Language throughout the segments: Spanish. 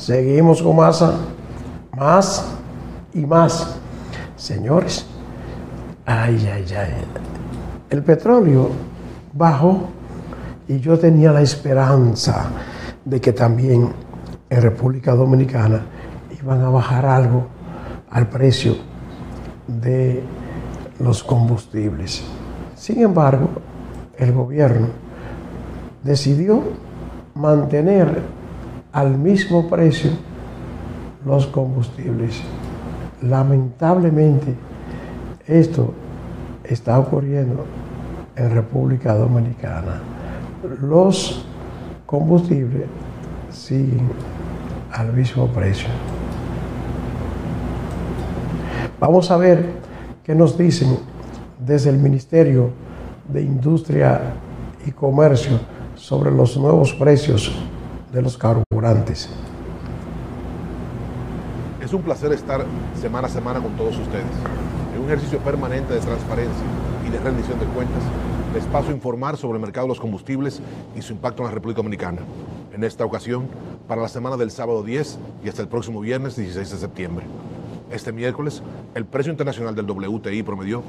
Seguimos con más y más. Señores, el petróleo bajó y yo tenía la esperanza de que también en República Dominicana iban a bajar algo al precio de los combustibles. Sin embargo, el gobierno decidió mantener al mismo precio los combustibles. Lamentablemente, esto está ocurriendo en República Dominicana. Los combustibles siguen al mismo precio. Vamos a ver qué nos dicen desde el Ministerio de Industria y Comercio sobre los nuevos precios de los carburantes. Es un placer estar semana a semana con todos ustedes. En un ejercicio permanente de transparencia y de rendición de cuentas, les paso a informar sobre el mercado de los combustibles y su impacto en la República Dominicana. En esta ocasión, para la semana del sábado 10 y hasta el próximo viernes 16 de septiembre. Este miércoles, el precio internacional del WTI promedió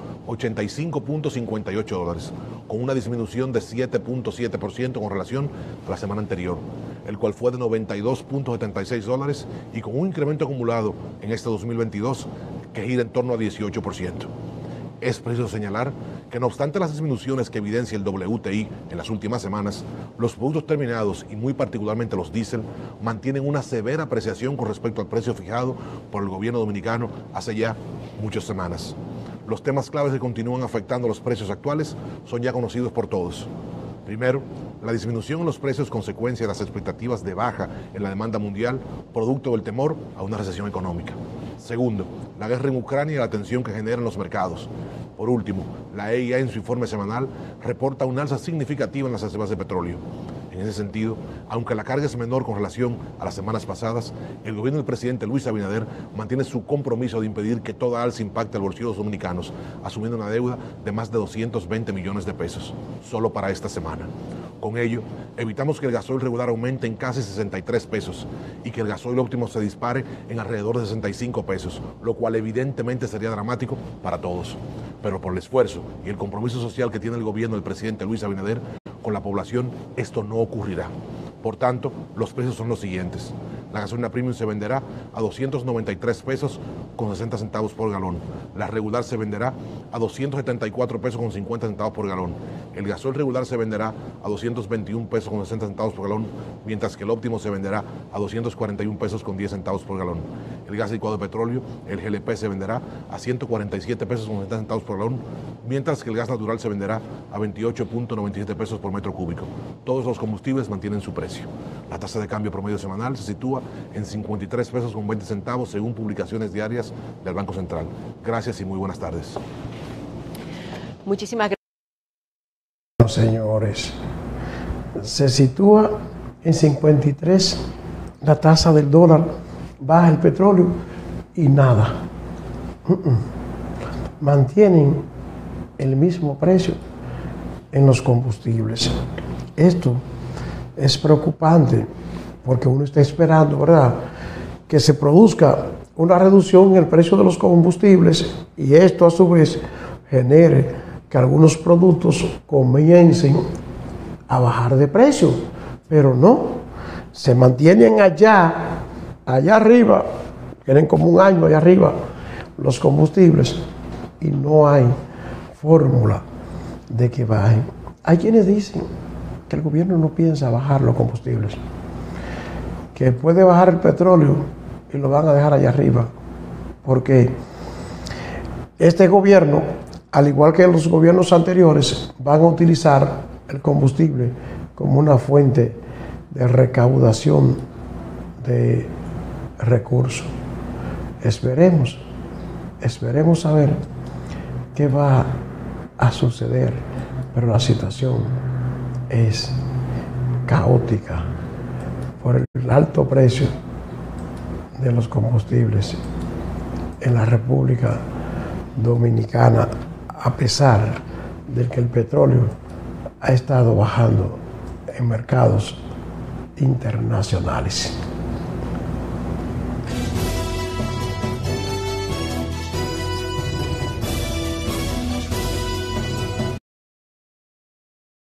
$85.58, con una disminución de 7.7% con relación a la semana anterior, el cual fue de $92.76 y con un incremento acumulado en este 2022 que gira en torno a 18%. Es preciso señalar que no obstante las disminuciones que evidencia el WTI en las últimas semanas, los productos terminados y muy particularmente los diésel mantienen una severa apreciación con respecto al precio fijado por el gobierno dominicano hace ya muchas semanas. Los temas claves que continúan afectando los precios actuales son ya conocidos por todos. Primero, la disminución en los precios consecuencia de las expectativas de baja en la demanda mundial, producto del temor a una recesión económica. Segundo, la guerra en Ucrania y la tensión que genera en los mercados. Por último, la EIA en su informe semanal reporta una alza significativa en las reservas de petróleo. En ese sentido, aunque la carga es menor con relación a las semanas pasadas, el gobierno del presidente Luis Abinader mantiene su compromiso de impedir que toda alza impacte al bolsillo de los dominicanos, asumiendo una deuda de más de 220 millones de pesos, solo para esta semana. Con ello, evitamos que el gasoil regular aumente en casi 63 pesos y que el gasoil óptimo se dispare en alrededor de 65 pesos, lo cual evidentemente sería dramático para todos. Pero por el esfuerzo y el compromiso social que tiene el gobierno del presidente Luis Abinader con la población, esto no ocurrirá. Por tanto, los precios son los siguientes. La gasolina premium se venderá a 293 pesos con 60 centavos por galón. La regular se venderá a 274 pesos con 50 centavos por galón. El gasoil regular se venderá a 221 pesos con 60 centavos por galón, mientras que el óptimo se venderá a 241 pesos con 10 centavos por galón. El gas licuado de petróleo, el GLP, se venderá a 147 pesos con 60 centavos por galón, mientras que el gas natural se venderá a 28.97 pesos por metro cúbico. Todos los combustibles mantienen su precio. La tasa de cambio promedio semanal se sitúa en 53 pesos con 20 centavos según publicaciones diarias del Banco Central. Gracias y muy buenas tardes. Muchísimas gracias. Señores, se sitúa en 53 la tasa del dólar, baja el petróleo y nada. Mantienen el mismo precio en los combustibles. Esto es preocupante porque uno está esperando, ¿verdad?, que se produzca una reducción en el precio de los combustibles y esto a su vez genere que algunos productos comiencen a bajar de precio, pero no, se mantienen allá arriba, tienen como un año allá arriba los combustibles y no hay fórmula de que bajen. Hay quienes dicen que el gobierno no piensa bajar los combustibles, que puede bajar el petróleo y lo van a dejar allá arriba, porque este gobierno, al igual que los gobiernos anteriores, van a utilizar el combustible como una fuente de recaudación de recursos. Esperemos saber qué va a suceder, pero la situación es caótica por el alto precio de los combustibles en la República Dominicana, a pesar de que el petróleo ha estado bajando en mercados internacionales.